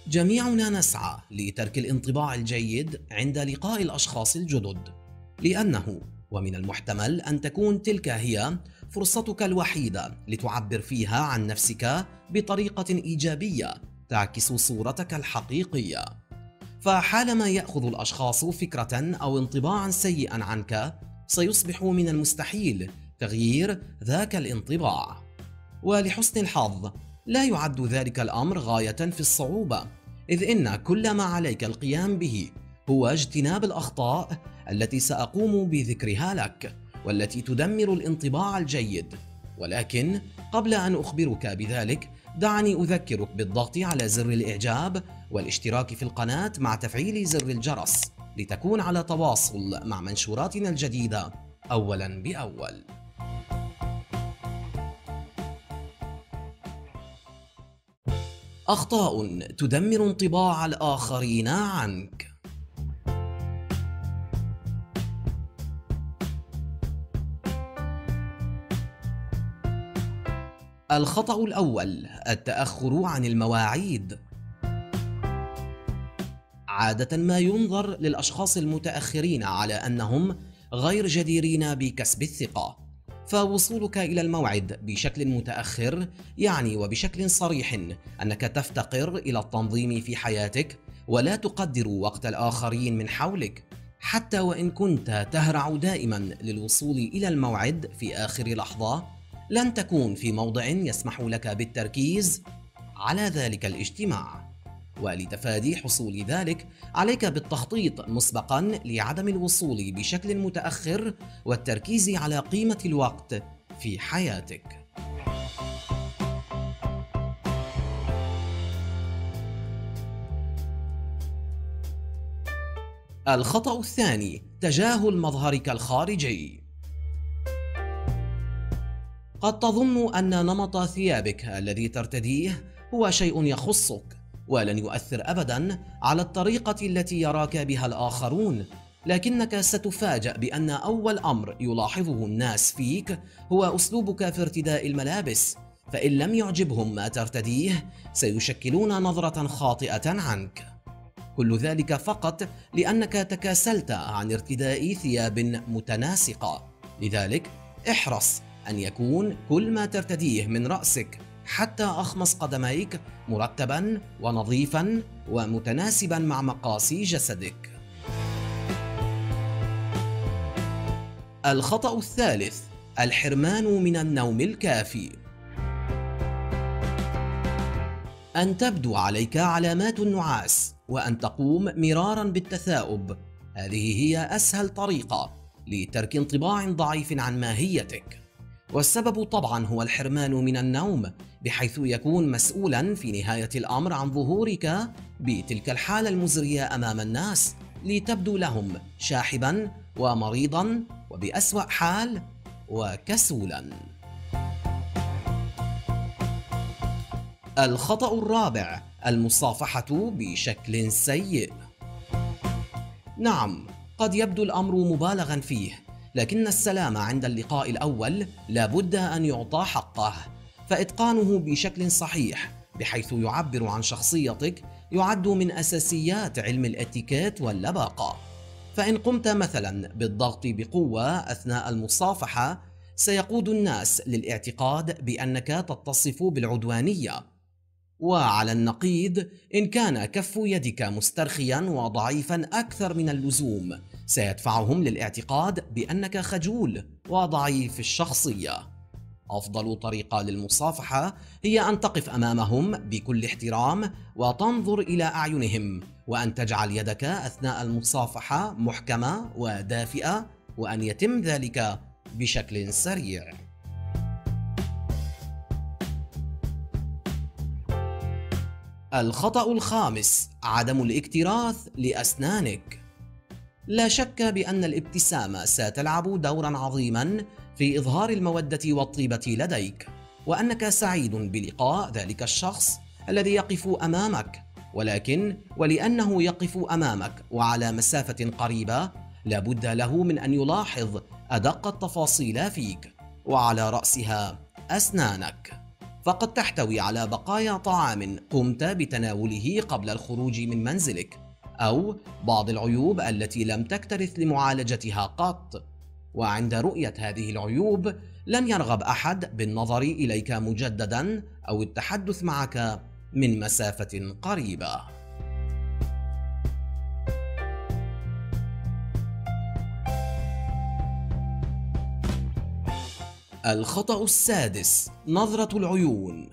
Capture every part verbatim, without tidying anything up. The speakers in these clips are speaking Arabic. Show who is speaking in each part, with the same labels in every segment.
Speaker 1: جميعنا نسعى لترك الانطباع الجيد عند لقاء الأشخاص الجدد، لأنه ومن المحتمل أن تكون تلك هي فرصتك الوحيدة لتعبر فيها عن نفسك بطريقة إيجابية تعكس صورتك الحقيقية. فحالما يأخذ الأشخاص فكرة أو انطباعا سيئا عنك، سيصبح من المستحيل تغيير ذاك الانطباع. ولحسن الحظ لا يعد ذلك الأمر غاية في الصعوبة، إذ إن كل ما عليك القيام به هو اجتناب الأخطاء التي سأقوم بذكرها لك والتي تدمر الانطباع الجيد. ولكن قبل أن أخبرك بذلك، دعني أذكرك بالضغط على زر الإعجاب والاشتراك في القناة مع تفعيل زر الجرس لتكون على تواصل مع منشوراتنا الجديدة أولاً بأول. أخطاء تدمر انطباع الآخرين عنك. الخطأ الأول: التأخر عن المواعيد. عادة ما ينظر للأشخاص المتأخرين على أنهم غير جديرين بكسب الثقة، فوصولك إلى الموعد بشكل متأخر يعني وبشكل صريح أنك تفتقر إلى التنظيم في حياتك ولا تقدر وقت الآخرين من حولك، حتى وإن كنت تهرع دائما للوصول إلى الموعد في آخر لحظة. لن تكون في موضع يسمح لك بالتركيز على ذلك الاجتماع، ولتفادي حصول ذلك عليك بالتخطيط مسبقا لعدم الوصول بشكل متأخر والتركيز على قيمة الوقت في حياتك. الخطأ الثاني: تجاهل مظهرك الخارجي. قد تظن أن نمط ثيابك الذي ترتديه هو شيء يخصك ولن يؤثر أبداً على الطريقة التي يراك بها الآخرون، لكنك ستفاجأ بأن أول أمر يلاحظه الناس فيك هو أسلوبك في ارتداء الملابس، فإن لم يعجبهم ما ترتديه سيشكلون نظرة خاطئة عنك. كل ذلك فقط لأنك تكاسلت عن ارتداء ثياب متناسقة. لذلك احرص أن يكون كل ما ترتديه من رأسك حتى أخمص قدميك مرتباً ونظيفاً ومتناسباً مع مقاسي جسدك. الخطأ الثالث: الحرمان من النوم الكافي. أن تبدو عليك علامات النعاس وأن تقوم مراراً بالتثاؤب، هذه هي أسهل طريقة لترك انطباع ضعيف عن ماهيتك، والسبب طبعاً هو الحرمان من النوم، بحيث يكون مسؤولاً في نهاية الأمر عن ظهورك بتلك الحالة المزرية أمام الناس لتبدو لهم شاحباً ومريضاً وبأسوأ حال وكسولاً. الخطأ الرابع: المصافحة بشكل سيء. نعم، قد يبدو الأمر مبالغاً فيه، لكن السلام عند اللقاء الأول لابد أن يعطى حقه، فإتقانه بشكل صحيح بحيث يعبر عن شخصيتك يعد من أساسيات علم الاتيكيت واللباقة. فإن قمت مثلا بالضغط بقوة أثناء المصافحة سيقود الناس للاعتقاد بأنك تتصف بالعدوانية، وعلى النقيض إن كان كف يدك مسترخيا وضعيفا أكثر من اللزوم سيدفعهم للاعتقاد بأنك خجول وضعيف الشخصية. أفضل طريقة للمصافحة هي أن تقف أمامهم بكل احترام وتنظر إلى أعينهم، وأن تجعل يدك أثناء المصافحة محكمة ودافئة، وأن يتم ذلك بشكل سريع. الخطأ الخامس: عدم الاكتراث لأسنانك. لا شك بأن الابتسامة ستلعب دورا عظيما في إظهار المودة والطيبة لديك، وأنك سعيد بلقاء ذلك الشخص الذي يقف أمامك، ولكن ولأنه يقف أمامك وعلى مسافة قريبة لابد له من أن يلاحظ أدق التفاصيل فيك، وعلى رأسها أسنانك. فقد تحتوي على بقايا طعام قمت بتناوله قبل الخروج من منزلك، أو بعض العيوب التي لم تكترث لمعالجتها قط. وعند رؤية هذه العيوب لن يرغب أحد بالنظر إليك مجددا أو التحدث معك من مسافة قريبة. الخطأ السادس: نظرة العيون.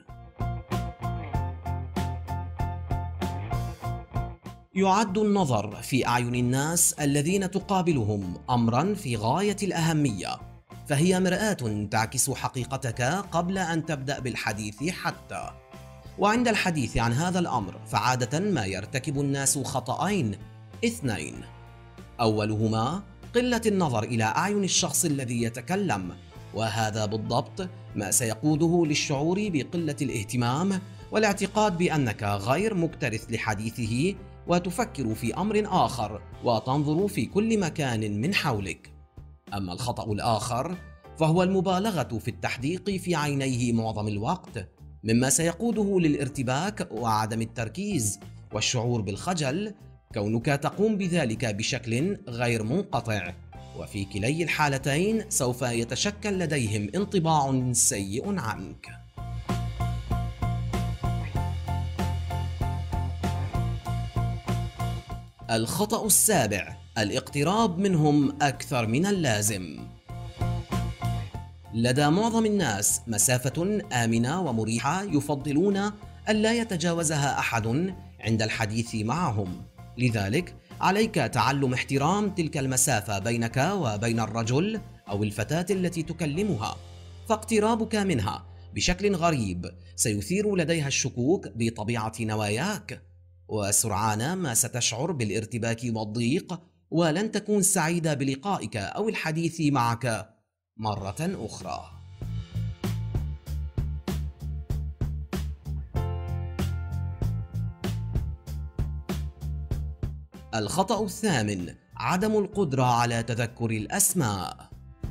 Speaker 1: يعد النظر في أعين الناس الذين تقابلهم أمرا في غاية الأهمية، فهي مرآة تعكس حقيقتك قبل أن تبدأ بالحديث حتى. وعند الحديث عن هذا الأمر فعادة ما يرتكب الناس خطأين اثنين: أولهما قلة النظر إلى أعين الشخص الذي يتكلم، وهذا بالضبط ما سيقوده للشعور بقلة الاهتمام والاعتقاد بأنك غير مكترث لحديثه، وتفكر في أمر آخر وتنظر في كل مكان من حولك. أما الخطأ الآخر فهو المبالغة في التحديق في عينيه معظم الوقت، مما سيقوده للارتباك وعدم التركيز والشعور بالخجل، كونك تقوم بذلك بشكل غير منقطع، وفي كلي الحالتين سوف يتشكل لديهم انطباع سيء عنك. الخطأ السابع: الاقتراب منهم أكثر من اللازم. لدى معظم الناس مسافة آمنة ومريحة يفضلون ألا يتجاوزها أحد عند الحديث معهم، لذلك عليك تعلم احترام تلك المسافة بينك وبين الرجل أو الفتاة التي تكلمها، فاقترابك منها بشكل غريب سيثير لديها الشكوك بطبيعة نواياك، وسرعان ما ستشعر بالارتباك والضيق، ولن تكون سعيدة بلقائك أو الحديث معك مرة أخرى. الخطأ الثامن: عدم القدرة على تذكر الأسماء.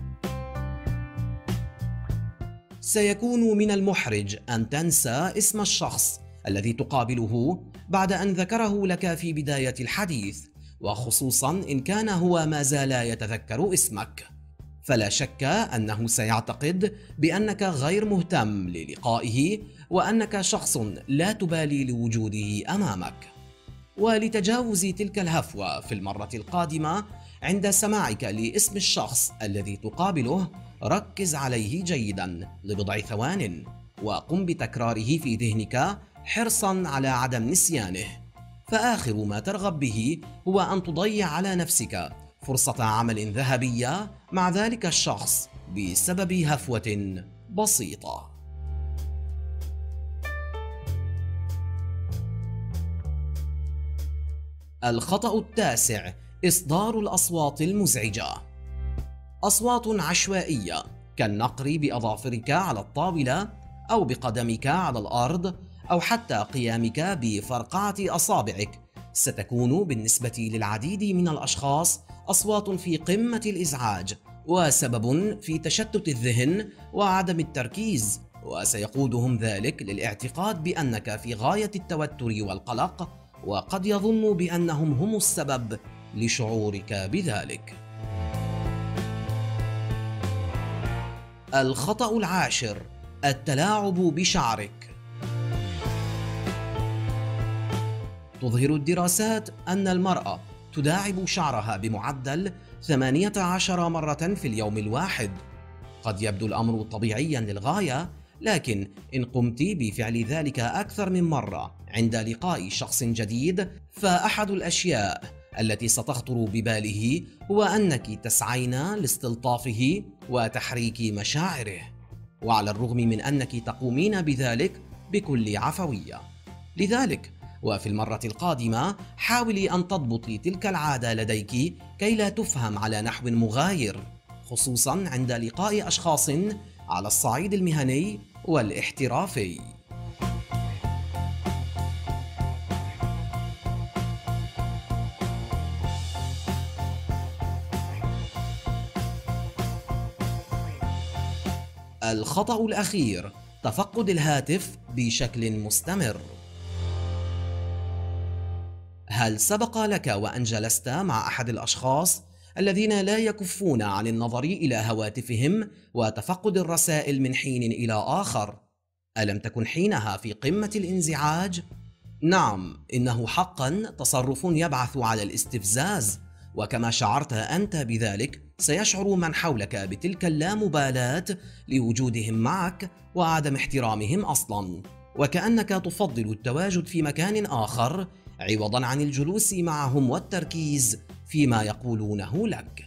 Speaker 1: سيكون من المحرج أن تنسى اسم الشخص الذي تقابله بعد أن ذكره لك في بداية الحديث، وخصوصا إن كان هو ما زال يتذكر اسمك، فلا شك أنه سيعتقد بأنك غير مهتم للقائه وأنك شخص لا تبالي لوجوده أمامك. ولتجاوز تلك الهفوة في المرة القادمة عند سماعك لاسم الشخص الذي تقابله، ركز عليه جيدا لبضع ثوان وقم بتكراره في ذهنك حرصا على عدم نسيانه، فآخر ما ترغب به هو أن تضيع على نفسك فرصة عمل ذهبية مع ذلك الشخص بسبب هفوة بسيطة. الخطأ التاسع: إصدار الأصوات المزعجة. أصوات عشوائية كالنقر بأظافرك على الطاولة أو بقدمك على الأرض أو حتى قيامك بفرقعة أصابعك ستكون بالنسبة للعديد من الأشخاص أصوات في قمة الإزعاج وسبب في تشتت الذهن وعدم التركيز، وسيقودهم ذلك للاعتقاد بأنك في غاية التوتر والقلق، وقد يظن بأنهم هم السبب لشعورك بذلك. الخطأ العاشر: التلاعب بشعرك. تظهر الدراسات أن المرأة تداعب شعرها بمعدل ثمانية عشر مرة في اليوم الواحد. قد يبدو الأمر طبيعيا للغاية، لكن إن قمت بفعل ذلك أكثر من مرة عند لقاء شخص جديد، فأحد الأشياء التي ستخطر بباله هو أنك تسعين لاستلطافه وتحريك مشاعره، وعلى الرغم من أنك تقومين بذلك بكل عفوية. لذلك وفي المرة القادمة حاولي أن تضبطي تلك العادة لديك كي لا تفهم على نحو مغاير، خصوصا عند لقاء أشخاص على الصعيد المهني والاحترافي. الخطأ الأخير: تفقد الهاتف بشكل مستمر. هل سبق لك وأن جلست مع أحد الأشخاص الذين لا يكفون عن النظر إلى هواتفهم وتفقد الرسائل من حين إلى آخر؟ ألم تكن حينها في قمة الانزعاج؟ نعم، إنه حقا تصرف يبعث على الاستفزاز، وكما شعرت أنت بذلك سيشعر من حولك بتلك اللامبالاة لوجودهم معك وعدم احترامهم أصلا، وكأنك تفضل التواجد في مكان آخر عوضا عن الجلوس معهم والتركيز فيما يقولونه لك.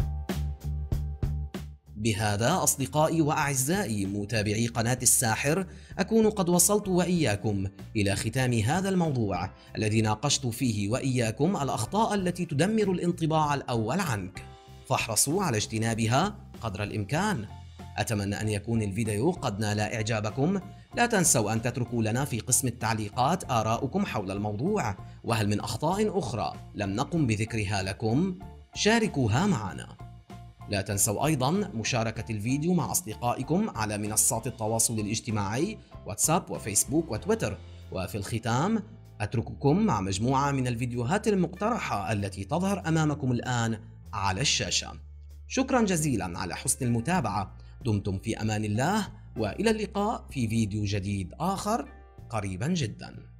Speaker 1: بهذا أصدقائي وأعزائي متابعي قناة الساحر، أكون قد وصلت وإياكم إلى ختام هذا الموضوع الذي ناقشت فيه وإياكم الأخطاء التي تدمر الانطباع الأول عنك، فاحرصوا على اجتنابها قدر الإمكان. أتمنى أن يكون الفيديو قد نال إعجابكم. لا تنسوا أن تتركوا لنا في قسم التعليقات آراءكم حول الموضوع، وهل من أخطاء أخرى لم نقم بذكرها لكم؟ شاركوها معنا. لا تنسوا أيضا مشاركة الفيديو مع أصدقائكم على منصات التواصل الاجتماعي واتساب وفيسبوك وتويتر. وفي الختام أترككم مع مجموعة من الفيديوهات المقترحة التي تظهر أمامكم الآن على الشاشة. شكرا جزيلا على حسن المتابعة. دمتم في أمان الله، وإلى اللقاء في فيديو جديد آخر قريبا جدا.